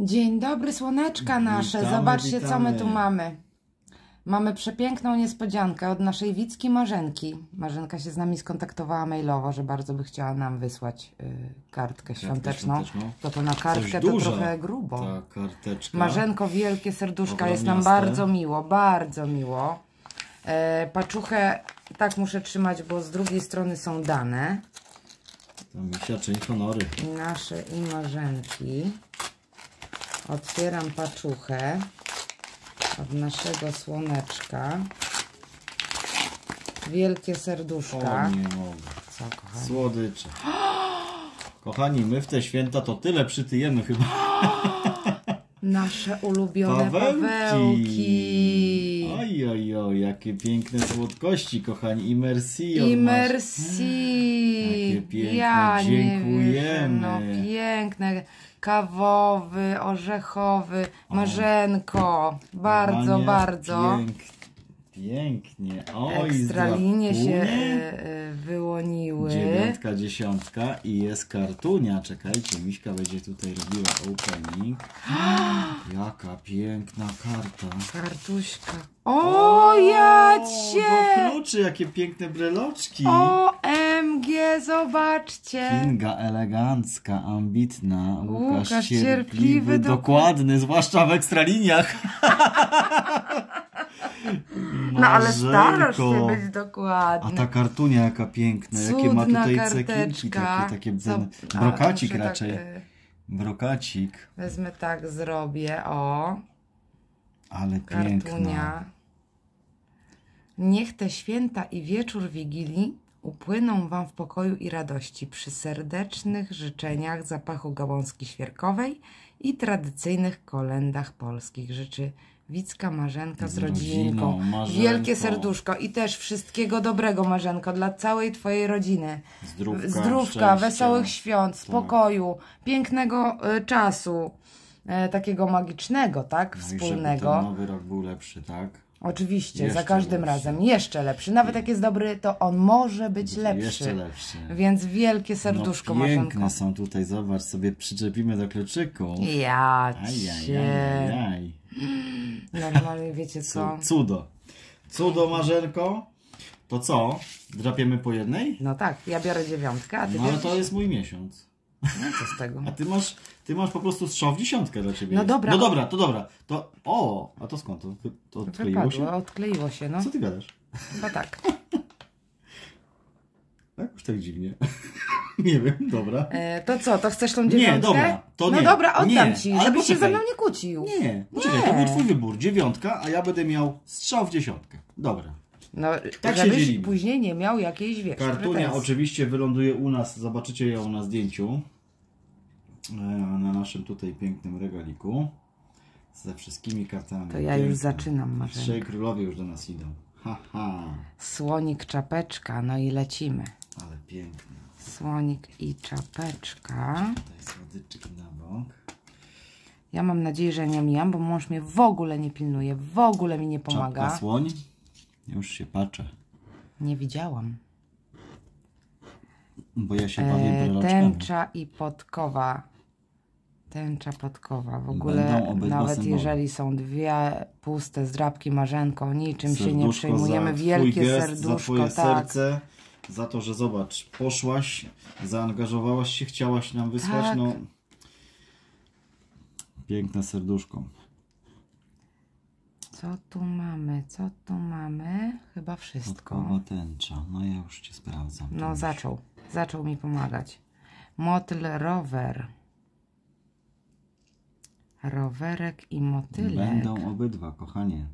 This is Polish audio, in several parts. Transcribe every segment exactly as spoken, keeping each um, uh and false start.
Dzień dobry, słoneczka nasze. Witamy, Zobaczcie, witamy. co my tu mamy. Mamy przepiękną niespodziankę od naszej Wicki Marzenki. Marzenka się z nami skontaktowała mailowo, że bardzo by chciała nam wysłać y, kartkę, kartkę świąteczną. świąteczną. To to na kartkę to trochę grubo. Ta karteczka. Marzenko, wielkie serduszka. Ogromniaste. Jest nam bardzo miło, bardzo miło. E, paczuchę tak muszę trzymać, bo z drugiej strony są dane. To misia, czyń honory. Nasze i Marzenki. Otwieram paczuchę od naszego słoneczka. Wielkie serduszka. O, nie mogę. Co, kochani? Słodycze. Kochani, my w te święta to tyle przytyjemy chyba. Nasze ulubione Pawełki. Pawełki. Oj, oj, oj, jakie piękne słodkości, kochani. I merci. I merci. Jakie piękne, ja dziękujemy. Nie wierzę, no piękne. Kawowy, orzechowy. Marzenko. Bardzo, Kochanie, bardzo. Pięknie. Pięknie. Oj, Ekstralinie się zapunie. y, y, wyłoniły. Dziewiątka, dziesiątka i jest kartunia. Czekajcie, Miśka będzie tutaj robiła opening. Jaka piękna karta. Kartuśka. O, ja Do cię! kluczy, jakie piękne breloczki. O M G, zobaczcie! Kinga elegancka, ambitna. Łukasz, Łukasz cierpliwy, cierpliwy, dokładny, zwłaszcza w ekstraliniach. No ale starasz się Marzenko. być dokładny. A ta kartunia jaka piękna, jakie ma Cudna tutaj karteczka. cekiniki, takie, takie Co- ten, a, brokacik muszę raczej. Tak, y, Brokacik, wezmę tak, zrobię, o. ale piękna. Kartunia. Niech te święta i wieczór Wigilii upłyną Wam w pokoju i radości przy serdecznych życzeniach zapachu gałązki świerkowej i tradycyjnych kolendach polskich. Życzy Wicka Marzenka z, Z rodzinką. rodziną, Marzenko. Wielkie serduszko i też wszystkiego dobrego, Marzenko, dla całej Twojej rodziny. Zdrówka, Zdrówka, szczęścia. wesołych świąt, spokoju, pięknego y, czasu, y, takiego magicznego, tak? No i żeby Wspólnego. ten nowy rok był lepszy, tak? Oczywiście, Jeszcze za każdym lepszy. razem jeszcze lepszy. Nawet jak jest dobry, to on może być lepszy. Jeszcze lepszy. Więc wielkie serduszko, no, piękne Marzenko. są tutaj, zobacz, sobie przyczepimy do kluczyku. Ja cię. Ajajajaj. Normalnie wiecie co? Cudo. Cudo, Marzenko. To co? Drapiemy po jednej? No tak, ja biorę dziewiątkę, a ty No ale bierzesz... to jest mój miesiąc. No co z tego? A ty masz, ty masz po prostu strzał w dziesiątkę dla ciebie. No jest. dobra. No dobra, to dobra. To, o, a to skąd? To, wy- to odkleiło się? Wypadło, odkleiło się, no. Co ty gadasz? Chyba tak. Tak, już tak dziwnie. Nie wiem, dobra. E, to co, to chcesz tą dziewiątkę? Nie, dobra, to No nie. dobra, oddam Nie, ci, ale żebyś się ze poczekaj. mną nie kłócił. Nie, poczekaj, to był twój wybór. Dziewiątka, a ja będę miał strzał w dziesiątkę. Dobra. No, Tak się żebyś dzielimy. później nie miał jakiejś, wiesz, Kartunia pretensji. oczywiście wyląduje u nas, zobaczycie ją na zdjęciu. E, Na naszym tutaj pięknym regaliku. Ze wszystkimi kartami. To ja już zaczynam, Marzenka. Trzej królowie już do nas idą. Ha, ha. Słonik, czapeczka, no i lecimy. Ale piękne. Słonik i czapeczka. Tutaj słodyczki na bok. Ja mam nadzieję, że nie mijam, bo mąż mnie w ogóle nie pilnuje, w ogóle mi nie pomaga. Czapka słoń. Już się patrzę. Nie widziałam. Bo ja się bawię E, breloczkami. tęcza i podkowa. Tęcza, podkowa. W ogóle Będą obydwa nawet symbole. jeżeli są dwie puste zdrabki, Marzenko, niczym się nie Serduszko przejmujemy. za twój Wielkie gest, serduszko, za twoje tak. serce, za to, że zobacz, poszłaś, zaangażowałaś się, chciałaś nam wysłać, Tak. no piękne serduszko. Co tu mamy? Co tu mamy? Chyba wszystko. Podkowa tęcza, no ja już cię sprawdzam. No już. zaczął. Zaczął mi pomagać. Motyl, rower. Rowerek i motylek. Będą obydwa, kochanie.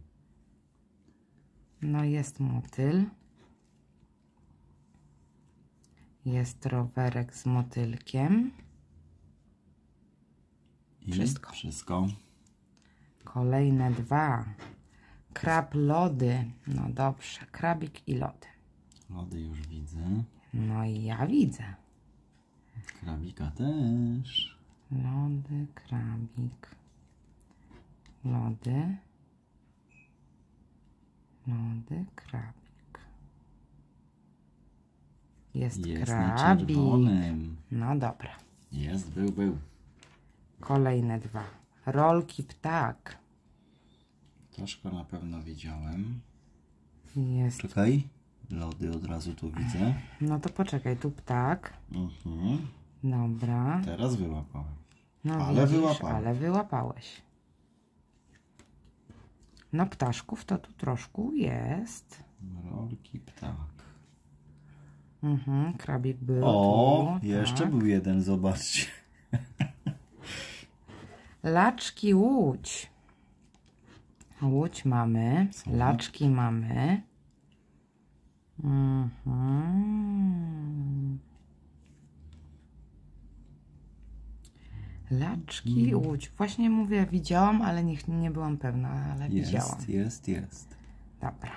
No jest motyl. Jest rowerek z motylkiem. I Wszystko. Wszystko. Kolejne dwa. Krab, lody. No dobrze. Krabik i lody. Lody już widzę. No i ja widzę. Krabika też. Lody, krabik. Lody. Lody, krabik. Jest, Jest na krabik. czerwonym. No dobra. Jest, był, był. Kolejne dwa. Rolki ptak. Ptaszka na pewno widziałem. Jest. Czekaj. Lody od razu tu widzę. No to poczekaj, tu ptak. Mhm. Dobra. Teraz wyłapałem. No ale widzisz, wyłapałem. ale wyłapałeś. No ptaszków to tu troszkę jest. Rolki ptak. Mhm, krabik był. O, tu, jeszcze tak. był jeden, zobaczcie. Laczki łódź. Łódź mamy. Co? Laczki mamy. Mhm. Laczki łódź. Właśnie mówię, widziałam, ale nie, nie byłam pewna, ale widziałam. Jest, jest, jest. Dobra.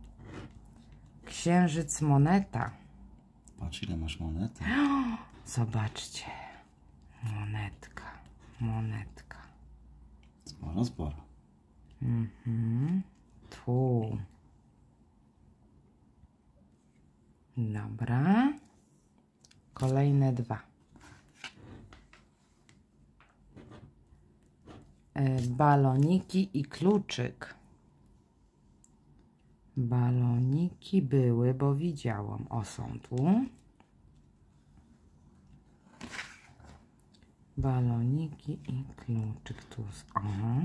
Księżyc moneta. Patrz, ile masz monety. Zobaczcie. Monetka. Monetka. Sporo, sporo. Mhm. Tu. Dobra. Kolejne dwa. E, baloniki i kluczyk. Baloniki były, bo widziałam. O, są tu. Baloniki i kluczyk tu. O.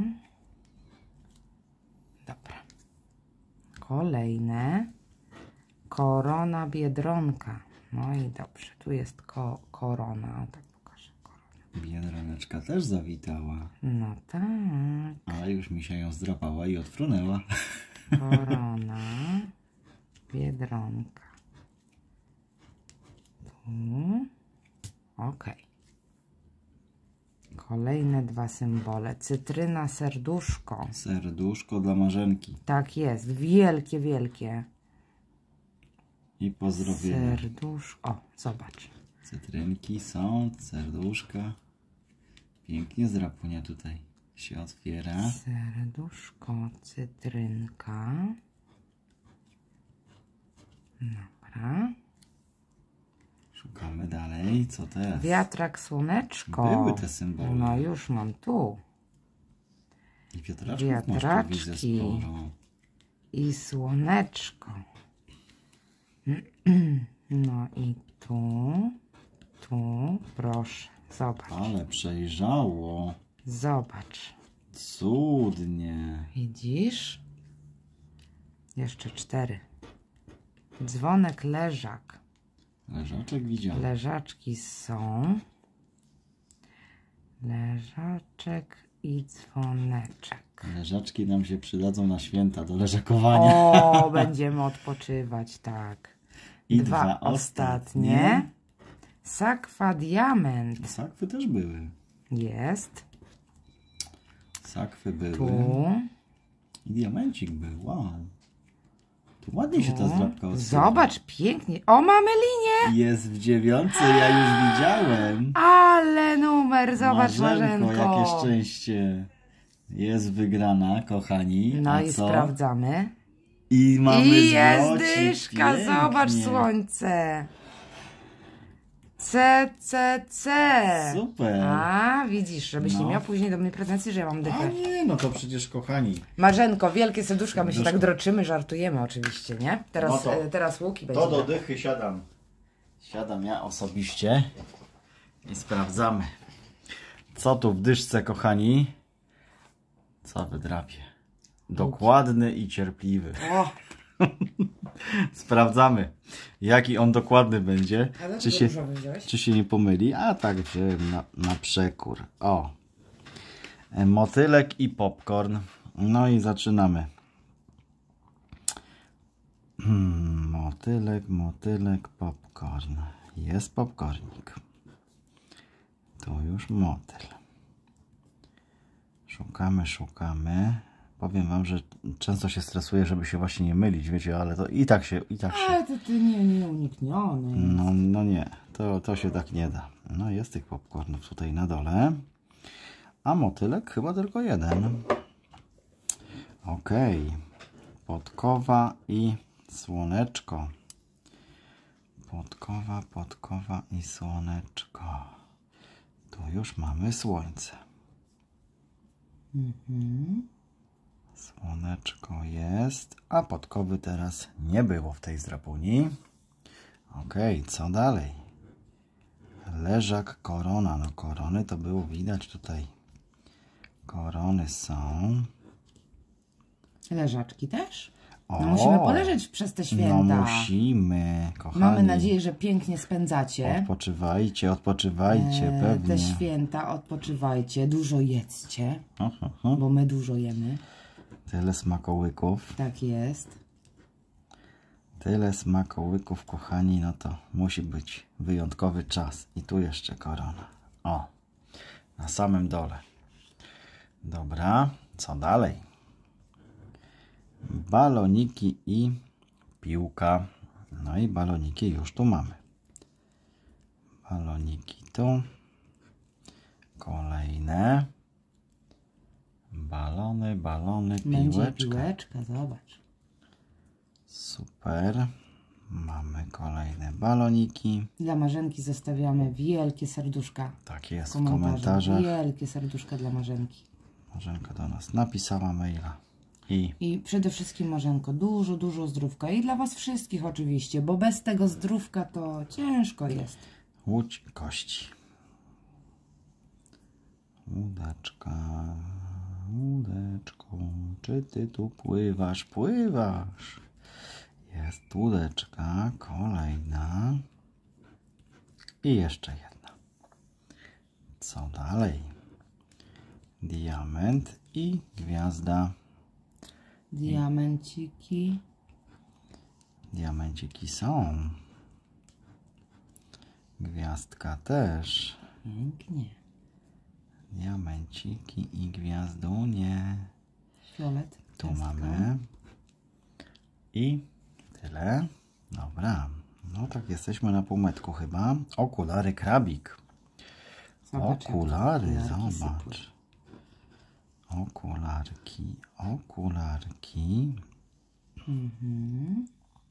Dobra. Kolejne. Korona Biedronka. No i dobrze. Tu jest ko korona. O, tak pokażę. Korona. Biedroneczka też zawitała. No tak. Ale już mi się ją zdrapała i odfrunęła. Korona. Biedronka. Tu. Ok. Kolejne dwa symbole. Cytryna, serduszko. Serduszko dla Marzenki. Tak jest. Wielkie, wielkie. I pozdrowienia. Serduszko. O, zobacz. Cytrynki są, serduszka. Pięknie zrapunia tutaj się otwiera. Serduszko, cytrynka. Dobra. Szukamy dalej. Co teraz? Wiatrak, słoneczko. Były te symbole. No już mam tu. I wiatraczków masz tu, widzę Wiatraczki. sporo. I słoneczko. No i tu. Tu. Proszę. Zobacz. Ale przejrzało. Zobacz. Cudnie. Widzisz? Jeszcze cztery. Dzwonek, leżak. Leżaczek widziałem. Leżaczki są. Leżaczek i dzwoneczek. Leżaczki nam się przydadzą na święta do leżakowania. O, będziemy odpoczywać, tak. I Dwa, dwa ostatnie. ostatnie. Sakwa, diament. Sakwy też były. Jest. Sakwy były. Tu. I diamencik był. Wow. Tu ładnie się ta zdrapka otwiera. Zobacz, pięknie. O, mamy linię. Jest w dziewiątce, ja już widziałem. Ale numer, zobacz, Marzenko, Marzenko. jakie szczęście. Jest wygrana, kochani. No A i co? sprawdzamy. I mamy I jest zwrocik. dyszka, Pięknie. zobacz słońce. C, C, C. Super. A, widzisz, żebyś No. nie miał później do mnie pretensji, że ja mam A dychę. nie, no to przecież kochani. Marzenko, wielkie serduszka, my się Serduszko. tak droczymy, żartujemy oczywiście, nie? Teraz, No to- e, teraz łuki będzie. To do dychy siadam. Siadam ja osobiście i sprawdzamy. Co tu w dyszce, kochani? Co wydrapie? Dokładny i cierpliwy. O, Sprawdzamy, jaki on dokładny będzie. a dlaczego Czy się, dużo wziąłeś? czy się nie pomyli? A tak wziąłem na, na przekór. O. E, Motylek i popcorn. No i zaczynamy. Hmm, motylek, motylek, popcorn. Jest popcornik. Tu już motyl. Szukamy, szukamy. Powiem wam, że często się stresuję, żeby się właśnie nie mylić, wiecie, ale to i tak się, i tak się. Ale to ty nie, nie unikniony. No, no nie, to, to się tak nie da. No jest tych popcornów tutaj na dole. A motylek chyba tylko jeden. Okej. Podkowa i słoneczko. Podkowa, podkowa i słoneczko. Tu już mamy słońce. Mhm. Słoneczko jest, a podkowy teraz nie było w tej zdrapuni. Ok, co dalej? Leżak, korona. No korony to było widać tutaj. Korony są. Leżaczki też? O, No musimy poleżeć przez te święta. No musimy, kochani. Mamy nadzieję, że pięknie spędzacie. Odpoczywajcie, odpoczywajcie, e, pewnie. Te święta, odpoczywajcie, dużo jedzcie, Aha, aha. bo my dużo jemy. Tyle smakołyków. Tak jest. Tyle smakołyków, kochani, no to musi być wyjątkowy czas. I tu jeszcze korona. O, na samym dole. Dobra, co dalej? Baloniki i piłka. No i baloniki już tu mamy. Baloniki tu. Kolejne. Balony, balony, Będzie piłeczka. piłeczka, zobacz. Super. Mamy kolejne baloniki. Dla Marzenki zostawiamy wielkie serduszka. Tak jest, w Komentarze. komentarzach. Wielkie serduszka dla Marzenki. Marzenka do nas napisała maila. I I przede wszystkim, Marzenko, dużo, dużo zdrówka. I dla Was wszystkich oczywiście, bo bez tego zdrówka to ciężko jest. łódź kości. Łódeczka, łódeczko, czy ty tu pływasz? Pływasz. Jest łódeczka, kolejna. I jeszcze jedna. Co dalej? Diament i gwiazda. Diamenciki. Diamenciki są. Gwiazdka też. Pięknie. Diamenciki i gwiazdunie. Fiolet. Tu ciastka. mamy. I tyle. Dobra. No tak, jesteśmy na półmetku chyba. Okulary krabik. Zobacz, Okulary, jak okularki zobacz. sypły. Okularki, okularki. Mhm.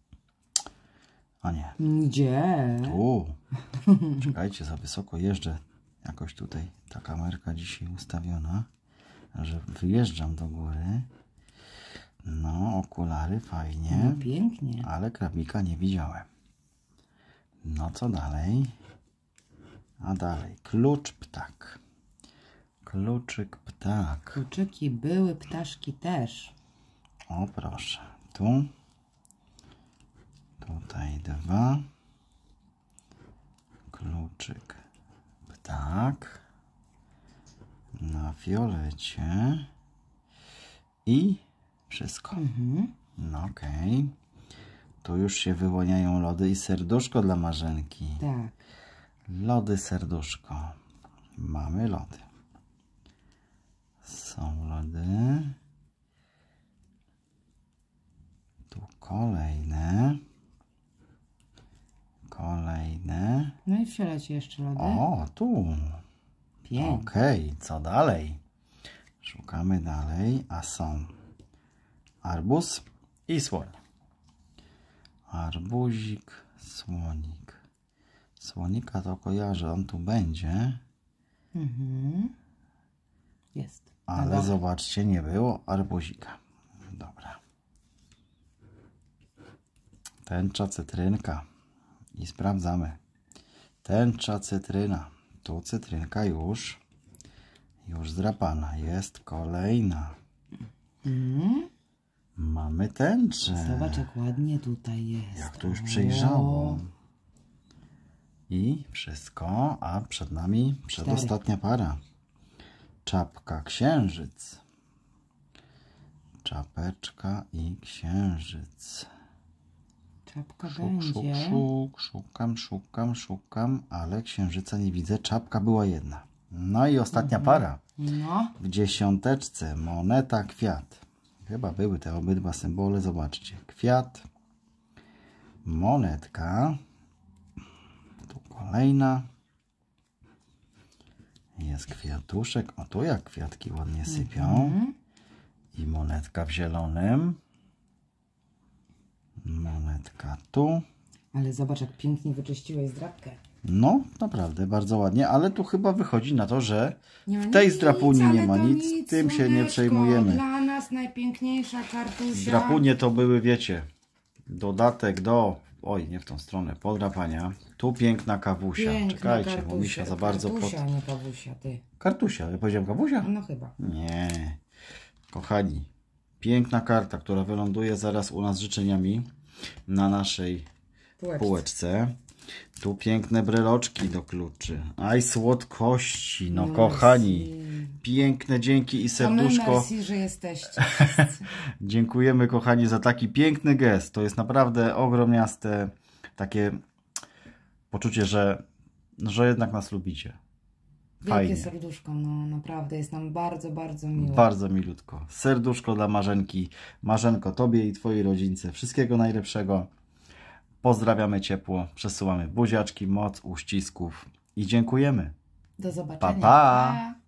O nie, Gdzie? tu. Czekajcie, za wysoko jeżdżę. Jakoś tutaj ta kamerka dzisiaj ustawiona, że wyjeżdżam do góry. No, okulary fajnie, No, pięknie. ale krabika nie widziałem. No, co dalej? A dalej, klucz ptak. Kluczyk ptak. Kluczyki były, ptaszki też. O, proszę. Tu. Tutaj dwa. Kluczyk ptak. Na fiolecie. I wszystko. Mhm. No okej. Okay. Tu już się wyłaniają lody i serduszko dla Marzenki. Tak. Lody, serduszko. Mamy lody. Są lody. Tu kolejne. Kolejne. No i w fiolecie jeszcze lody. O, tu. Pięknie. Okej, okay, co dalej? Szukamy dalej, a są arbuz i słoń. Arbuzik, słonik. Słonika to kojarzę, on tu będzie. Mhm. Jest. Ale Dobra. zobaczcie, nie było arbuzika. Dobra. Tęcza cytrynka. I sprawdzamy. Tęcza cytryna. Tu cytrynka już. Już zdrapana. Jest kolejna. Mhm. Mamy tęczę. Zobacz, jak ładnie tutaj jest. Jak to już O. przejrzało. I wszystko. A przed nami przedostatnia para. Czapka księżyc. Czapeczka i księżyc. Czapka Szuk, będzie. szuk, szuk. Szukam, szukam, szukam. Ale księżyca nie widzę. Czapka była jedna. No i ostatnia Mhm. para. No. W dziesiąteczce moneta, kwiat. Chyba były te obydwa symbole. Zobaczcie. Kwiat. Monetka. Tu kolejna. Jest kwiatuszek. O, tu jak kwiatki ładnie sypią. Mhm. I monetka w zielonym. Monetka tu. Ale zobacz, jak pięknie wyczyściłeś zdrabkę. No, naprawdę, bardzo ładnie, ale tu chyba wychodzi na to, że Nie ma w tej nic, zdrapuni nie ale ma to nic, tym się nie słoneczko, przejmujemy. Dla nas najpiękniejsza kartusia. Zdrapunie to były, wiecie, dodatek do, oj, nie w tą stronę, podrapania. Tu piękna kawusia. Piękna Czekajcie, kartusia. bo mi się za bardzo pod... Kartusia, nie kawusia, ty. Kartusia, ja powiedziałem kawusia? No chyba. Nie. Kochani, piękna karta, która wyląduje zaraz u nas z życzeniami na naszej Półeczce. półeczce. Tu piękne breloczki do kluczy. Aj, słodkości, no Merci. kochani. Piękne dzięki i serduszko. Merci, że jesteście wszyscy. Dziękujemy kochani za taki piękny gest. To jest naprawdę ogromniaste takie poczucie, że, że jednak nas lubicie. Fajnie. Wielkie serduszko, no naprawdę jest nam bardzo, bardzo miło. Bardzo milutko. Serduszko dla Marzenki. Marzenko, tobie i twojej rodzince wszystkiego najlepszego. Pozdrawiamy ciepło, przesyłamy buziaczki, moc, uścisków i dziękujemy. Do zobaczenia. Pa, pa. Pa.